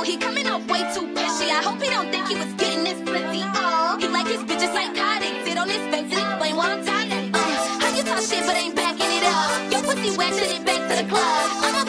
he coming off way too pushy. I hope he don't think he was getting this pussy. Oh, he like his bitches psychotic. Sit on his face and explain why I'm tired. How you talk shit but ain't backing it up? Your pussy wet, send it back to the club.